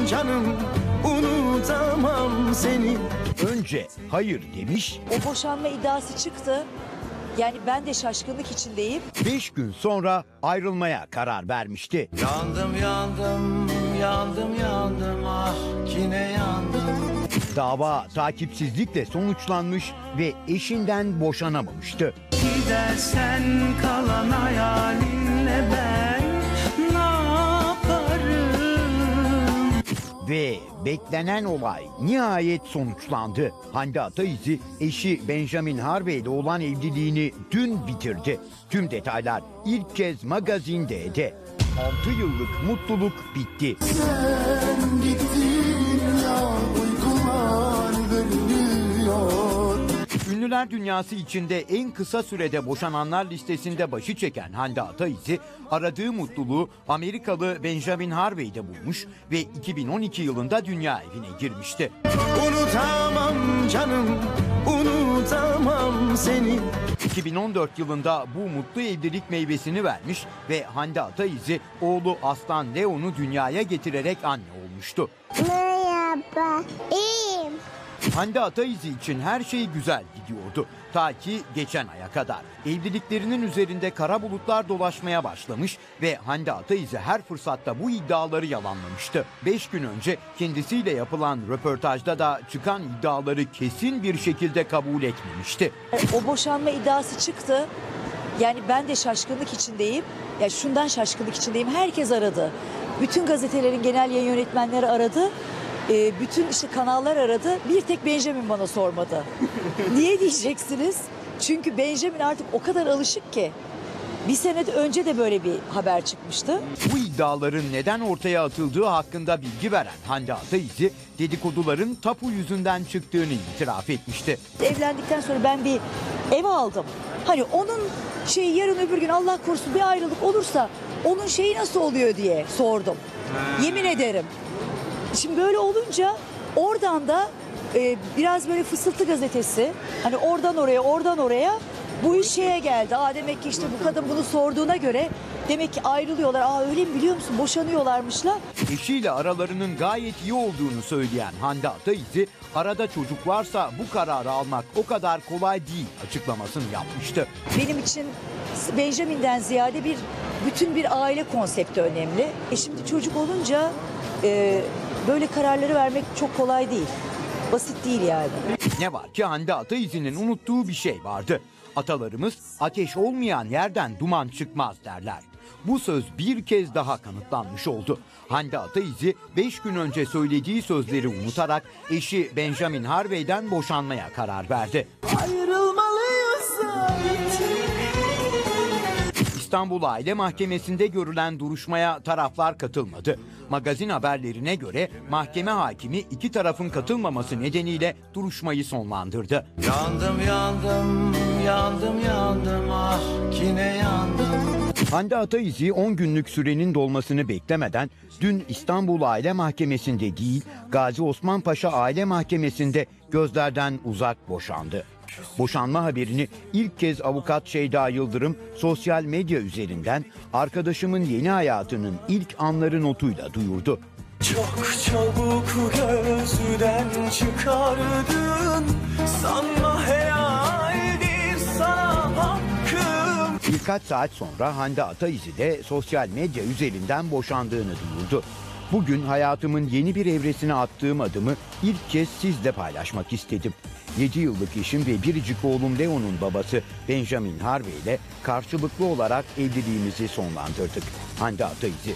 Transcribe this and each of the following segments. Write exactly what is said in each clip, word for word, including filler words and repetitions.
canım, unutamam seni. Önce hayır demiş. O boşanma iddiası çıktı. Yani ben de şaşkınlık içindeyim. Beş gün sonra ayrılmaya karar vermişti. Yandım yandım yandım yandım ah yine yandım. Dava takipsizlikle sonuçlanmış ve eşinden boşanamamıştı. Gidersen kalan hayalinle ben ne yaparım? Ve beklenen olay nihayet sonuçlandı. Hande Ataizi eşi Benjamin Harvey ile olan evliliğini dün bitirdi. Tüm detaylar ilk kez Magazine'de. altı yıllık mutluluk bitti. Sen gittin ya, uykular bölünüyor. Ünlüler dünyası içinde en kısa sürede boşananlar listesinde başı çeken Hande Ataizi aradığı mutluluğu Amerikalı Benjamin Harvey'de bulmuş ve iki bin on iki yılında dünya evine girmişti. Unutamam canım, unutamam seni. iki bin on dört yılında bu mutlu evlilik meyvesini vermiş ve Hande Ataizi oğlu Aslan Leon'u dünyaya getirerek anne olmuştu. Merhaba, iyiyim. Hande Ataizi için her şey güzel gidiyordu. Ta ki geçen aya kadar. Evliliklerinin üzerinde kara bulutlar dolaşmaya başlamış ve Hande Ataizi her fırsatta bu iddiaları yalanlamıştı. Beş gün önce kendisiyle yapılan röportajda da çıkan iddiaları kesin bir şekilde kabul etmemişti. O boşanma iddiası çıktı. Yani ben de şaşkınlık içindeyim. Ya şundan şaşkınlık içindeyim. Herkes aradı. Bütün gazetelerin genel yayın yönetmenleri aradı. Ee, bütün işte kanallar aradı. Bir tek Benjamin bana sormadı. Niye diyeceksiniz? Çünkü Benjamin artık o kadar alışık ki. Bir sene önce de böyle bir haber çıkmıştı. Bu iddiaların neden ortaya atıldığı hakkında bilgi veren Hande Ataizi dedikoduların tapu yüzünden çıktığını itiraf etmişti. Evlendikten sonra ben bir ev aldım. Hani onun şeyi yarın öbür gün Allah korusun bir ayrılık olursa onun şeyi nasıl oluyor diye sordum. Yemin ederim. Şimdi böyle olunca oradan da e, biraz böyle Fısıltı gazetesi hani oradan oraya oradan oraya bu iş şeye geldi. Aa demek ki işte bu kadın bunu sorduğuna göre demek ki ayrılıyorlar. Aa öyle mi biliyor musun boşanıyorlarmışlar. Eşiyle aralarının gayet iyi olduğunu söyleyen Hande Ataizi arada çocuk varsa bu kararı almak o kadar kolay değil açıklamasını yapmıştı. Benim için Benjamin'den ziyade bir bütün bir aile konsepti önemli. E şimdi çocuk olunca e, böyle kararları vermek çok kolay değil. Basit değil yani. Ne var ki Hande Ataizi'nin unuttuğu bir şey vardı. Atalarımız ateş olmayan yerden duman çıkmaz derler. Bu söz bir kez daha kanıtlanmış oldu. Hande Ataizi beş gün önce söylediği sözleri unutarak eşi Benjamin Harvey'den boşanmaya karar verdi. Ayrılmalıyız artık. İstanbul Aile Mahkemesi'nde görülen duruşmaya taraflar katılmadı. Magazin haberlerine göre mahkeme hakimi iki tarafın katılmaması nedeniyle duruşmayı sonlandırdı. Yandım yandım yandım yandım ah yine yandım. Hande Ataizi on günlük sürenin dolmasını beklemeden dün İstanbul Aile Mahkemesi'nde değil Gazi Osman Paşa Aile Mahkemesi'nde gözlerden uzak boşandı. Boşanma haberini ilk kez avukat Şeyda Yıldırım sosyal medya üzerinden arkadaşımın yeni hayatının ilk anları notuyla duyurdu. Çok çabuk gözden çıkardın, sanma helaldir sana hakkım. Birkaç saat sonra Hande Ataizi de sosyal medya üzerinden boşandığını duyurdu. Bugün hayatımın yeni bir evresine attığım adımı ilk kez sizle paylaşmak istedim. yedi yıllık eşim ve biricik oğlum Leon'un babası Benjamin Harvey ile karşılıklı olarak evliliğimizi sonlandırdık. Hande Ataizi.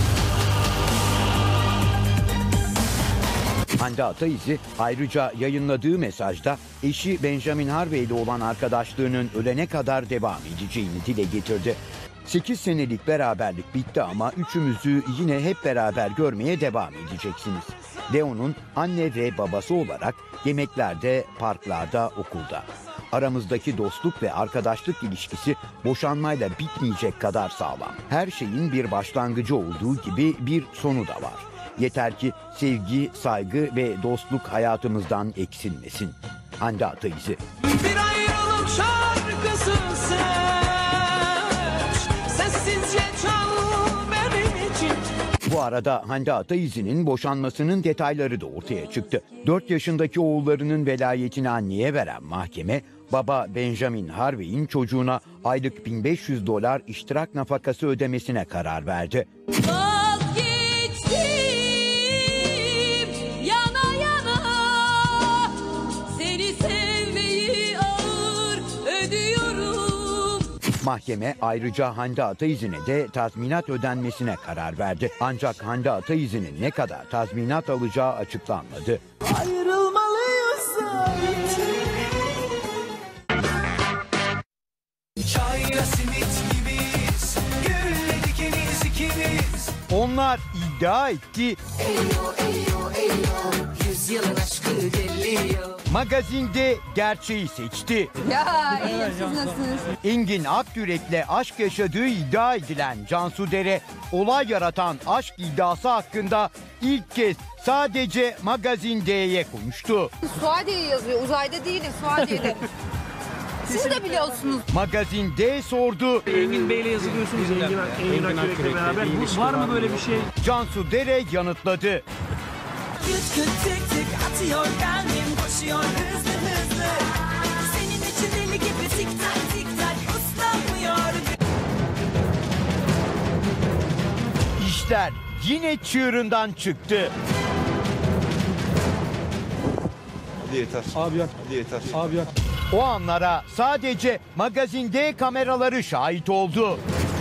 Hande Ataizi ayrıca yayınladığı mesajda eşi Benjamin Harvey ile olan arkadaşlığının ölene kadar devam edeceğini dile getirdi. sekiz senelik beraberlik bitti ama üçümüzü yine hep beraber görmeye devam edeceksiniz. Leon'un anne ve babası olarak yemeklerde, parklarda, okulda. Aramızdaki dostluk ve arkadaşlık ilişkisi boşanmayla bitmeyecek kadar sağlam. Her şeyin bir başlangıcı olduğu gibi bir sonu da var. Yeter ki sevgi, saygı ve dostluk hayatımızdan eksilmesin. Hande Ataizi. Bir ayrılık şarkısı seç, sessizce çal benim için. Bu arada Hande Ataizi'nin boşanmasının detayları da ortaya çıktı. dört yaşındaki oğullarının velayetini anneye veren mahkeme, baba Benjamin Harvey'in çocuğuna aylık bin beş yüz dolar iştirak nafakası ödemesine karar verdi. Vazgeçtim yana yana, seni sevmeyi ağır ödüyorum. Mahkeme ayrıca Hande Ataizi'ne de tazminat ödenmesine karar verdi. Ancak Hande Ataizi'nin ne kadar tazminat alacağı açıklanmadı. Ayrılmalıyız artık. Çayla simit gibiyiz, gülle dikeniz ikimiz. Onlar iddia etti, Yüzyılın aşkı geliyor. magazinde gerçeği seçti. Ya iyi, siz nasılsınız? Engin Akyürek'le aşk yaşadığı iddia edilen Cansu Dere, olay yaratan aşk iddiası hakkında ilk kez sadece Magazin D'ye konuştu. Suadiye yazıyor, uzayda değilim, Suadiye'de. Siz de biliyorsunuz. Magazin D sordu, Engin Bey'le yazılıyorsunuz Engin, Engin Akyürek'le beraber. Bu, var mı böyle bir şey? Cansu Dere yanıtladı. Küt küt tek tek atıyor kalbim, koşuyor hızlı hızlı. Senin için deli gibi tik tak tik tak uslanmıyor. İşler yine çığırından çıktı. Yeter. Abi yak, Yeter. abi yak. O anlara sadece Magazin D kameraları şahit oldu.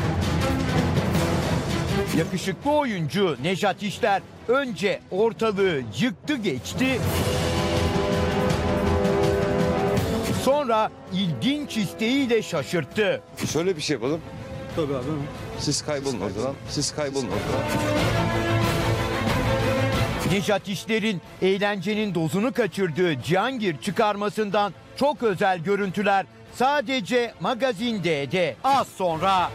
Yakışıklı oyuncu Nejat İşler önce ortalığı yıktı geçti. Sonra ilginç isteğiyle şaşırttı. Şöyle bir şey yapalım. Tabii abi. Siz kaybolun ortadan. Siz kaybolun ortadan. Nejat İşler'in eğlencenin dozunu kaçırdığı Cihangir çıkarmasından çok özel görüntüler sadece Magazin D'de az sonra.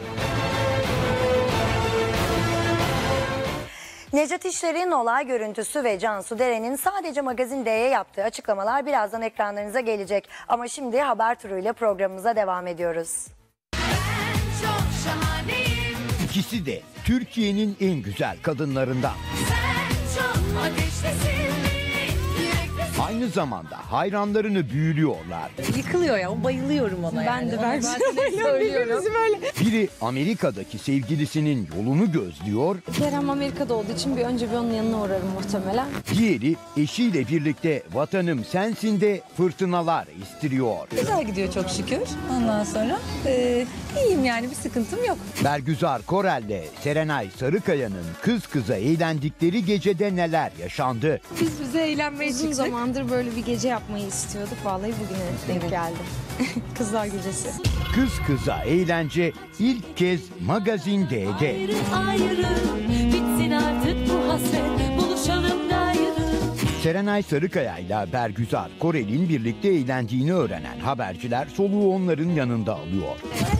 Nejat İşler'in olay görüntüsü ve Cansu Dere'nin sadece Magazin D'ye yaptığı açıklamalar birazdan ekranlarınıza gelecek. Ama şimdi haber turuyla programımıza devam ediyoruz. Çok şahaneyim, İkisi de Türkiye'nin en güzel kadınlarından. sen çok ateşlisin, yüreklisin. Aynı zamanda hayranlarını büyülüyorlar. Yıkılıyor ya, bayılıyorum ona. Ben de ben söylüyorum. Biri Amerika'daki sevgilisinin yolunu gözlüyor, Kerem Amerika'da olduğu için bir önce bir onun yanına uğrarım muhtemelen. diğeri eşiyle birlikte vatanım sensin de fırtınalar istiriyor. Güzel gidiyor çok şükür. Ondan sonra e, iyiyim yani, bir sıkıntım yok. Bergüzar Korel'le Serenay Sarıkaya'nın kız kıza eğlendikleri gecede neler yaşandı? Biz bize eğlenmeye Uzun zamandır böyle bir gece yapmayı istiyorduk. Vallahi bugüne denk geldi. Kızlar Gecesi. Kız kıza eğlence ilk kez Magazin D'de. Ayrı ayrı, bitsin artık bu hasret, buluşalım gayrı. Serenay Sarıkaya ile Bergüzar Korel'in birlikte eğlendiğini öğrenen haberciler soluğu onların yanında alıyor.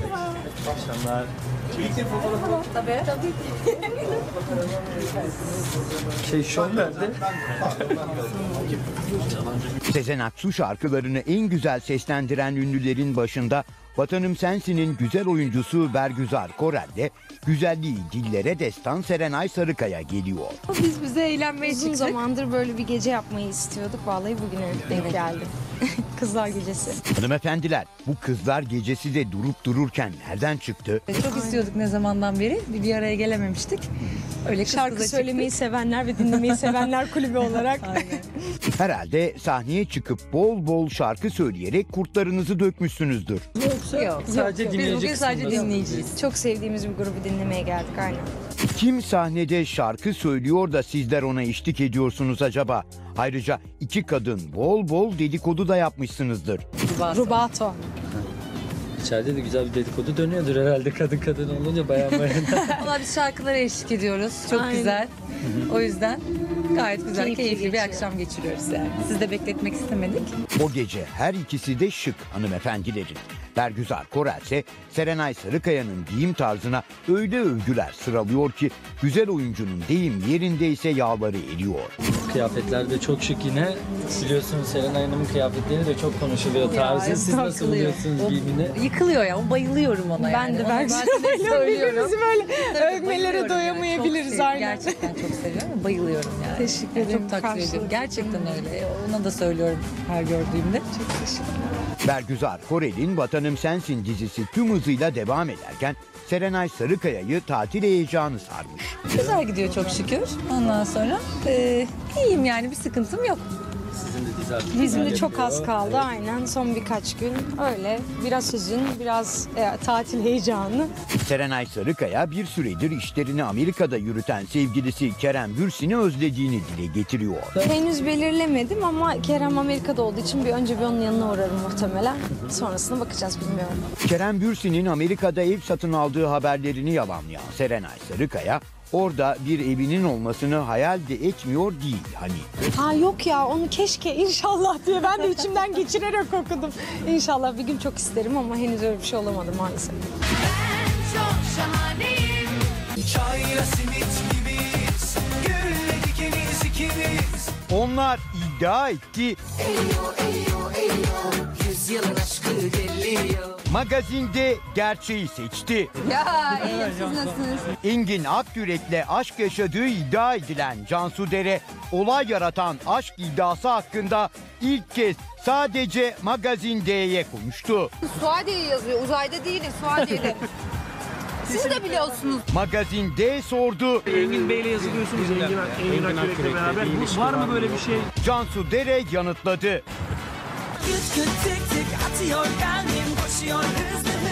Şey şov nerede? Sezen Aksu şarkılarını en güzel seslendiren ünlülerin başında Vatanım Sensin'in güzel oyuncusu Bergüzar Korel'le güzelliği dillere destan Serenay Sarıkaya geliyor. Biz bize eğlenmeye Uzun zamandır böyle bir gece yapmayı istiyorduk. Vallahi bugüne denk geldi. Kızlar Gecesi. Hanımefendiler, bu kızlar gecesi de durup dururken nereden çıktı? Çok istiyorduk ne zamandan beri. Bir, bir araya gelememiştik. Öyle kız Şarkı kıza söylemeyi sevenler ve dinlemeyi sevenler kulübü olarak. Herhalde sahneye çıkıp bol bol şarkı söyleyerek kurtlarınızı dökmüşsünüzdür. çıktık. Yok. Sadece Biz bugün dinleyeceksin sadece bunları. dinleyeceğiz. Çok sevdiğimiz bir grubu dinlemeye geldik aynen. Kim sahnede şarkı söylüyor da sizler ona eşlik ediyorsunuz acaba? Ayrıca iki kadın bol bol dedikodu da yapmışsınızdır. Rubato. İçeride de güzel bir dedikodu dönüyordur herhalde kadın kadın olunca bayan bayan. Valla biz şarkılara eşlik ediyoruz. Çok Aynen. güzel. O yüzden gayet güzel, Keyifli keyifli, bir geçiyor. akşam geçiriyoruz yani. Siz de bekletmek istemedik. O gece her ikisi de şık hanımefendilerin. Bergüzar Korel ise Serenay Sarıkaya'nın giyim tarzına öyle övgüler sıralıyor ki güzel oyuncunun deyim yerindeyse yağları eriyor. Kıyafetler de çok şık yine. Biliyorsunuz Serenay Hanım'ın kıyafetleri de çok konuşuluyor. Tarzı siz nasıl Takılıyor. buluyorsunuz O giyimini? Yıkılıyor ya, o bayılıyorum ona yani. Ben de Ona Bergüzar'a zaten hep bayılıyorum. söylüyorum. Birbirimizi böyle Tabii, övmelere bayılıyorum doyamayabiliriz, yani. Çok aynen. Gerçekten çok seviyorum, bayılıyorum yani. Teşekkür Yani ederim, Çok takdir ediyorum. karşılıklı. Gerçekten öyle. Ona da söylüyorum her gördüğümde. Çok teşekkür Bergüzar Korel'in Vatanım Sensin dizisi tüm hızıyla devam ederken Serenay Sarıkaya'yı tatil heyecanı sarmış. Güzel gidiyor çok şükür. Ondan sonra e, iyiyim yani, bir sıkıntım yok. Sizin de dizi artık Bizim de finale çok gidiyor. az kaldı aynen. Son birkaç gün öyle. Biraz hüzün, biraz e, tatil heyecanı. Serenay Sarıkaya bir süredir işlerini Amerika'da yürüten sevgilisi Kerem Bürsin'i özlediğini dile getiriyor. Henüz belirlemedim ama Kerem Amerika'da olduğu için bir önce bir onun yanına uğrarım muhtemelen. Sonrasına bakacağız, bilmiyorum. Kerem Bürsin'in Amerika'da ev satın aldığı haberlerini yalanlayan Serenay Sarıkaya, orada bir evinin olmasını hayal de etmiyor değil hani. Ha yok ya, onu keşke inşallah diye ben de içimden geçirerek okudum. İnşallah bir gün çok isterim ama henüz öyle bir şey olamadı maalesef. Çok şahaneyim. Çayla simit gibiyiz. Gülle dikeniz ikimiz. Onlar iddia etti, Yüzyılın aşkı geliyor. magazinde gerçeği seçti. Ya iyiyim, siz nasılsınız? Engin Akyürek'le aşk yaşadığı iddia edilen Cansu Dere, olay yaratan aşk iddiası hakkında ilk kez sadece Magazin D'ye konuştu. Suadiye yazıyor. Uzayda değiliz. Suadiye'de. Siz de biliyorsunuz. Magazin D sordu. Engin Bey'le yazılıyorsunuz Engin, Engin Akyürek'le beraber. Bu, var mı böyle bir şey? Cansu Dere yanıtladı. Küt küt tek tek atıyor kalbim koşuyor hızlı